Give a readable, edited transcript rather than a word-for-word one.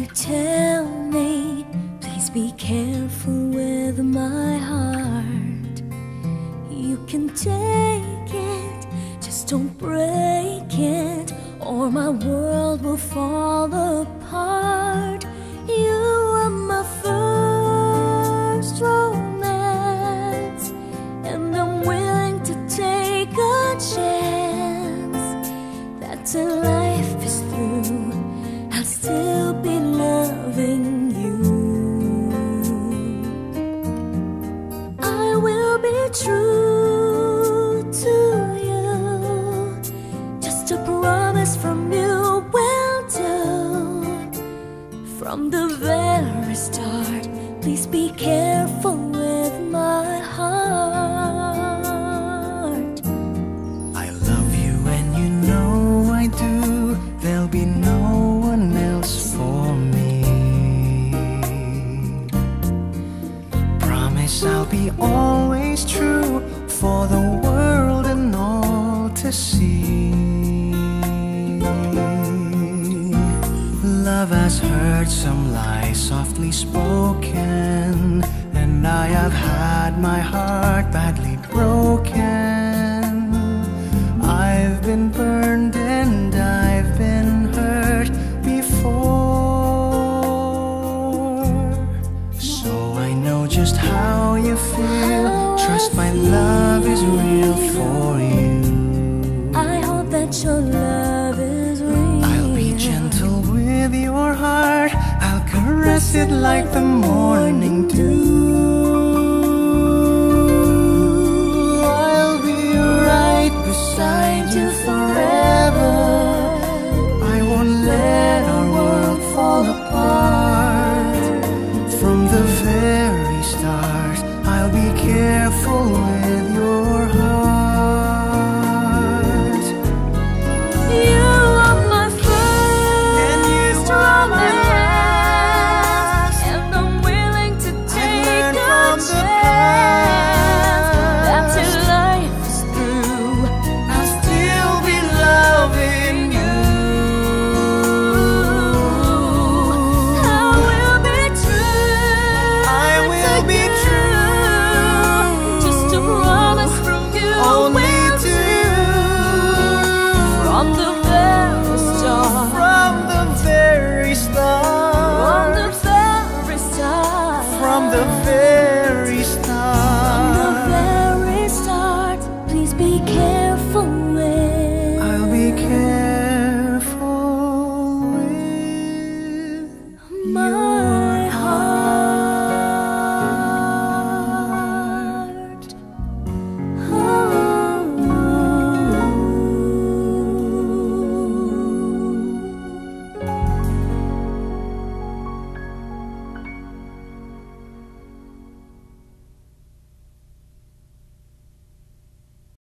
tell me, please be careful with my heart. You can take it, just don't break it, or my world will fall apart. You are my first romance, and I'm willing to take a chance that till life is through, I'll still be loving you. I will be true to you, just a promise from you will do. From the very start, please be careful with my heart. I love you and you know I do. There'll be no one else for me. Promise I'll be always true for the world and all to see. Love has heard some lies softly spoken, and I have had my heart badly broken. I've been burned and I've been hurt before, so I know just how you feel. Trust my love is real for you. I hope that your love is real. I'll be gentle with your heart, I'll caress it like the morning dew. I'll be right beside you forever. I won't let our world fall apart. From the very start, I'll be careful with your heart. You are my first romance, and I'm willing to take a chance that till life is through, I'll still be loving you. I will be true. I will be true. Just a promise from you Only will to from the very start. from the very From the start. very start. From the very From the start. very start. Please be careful.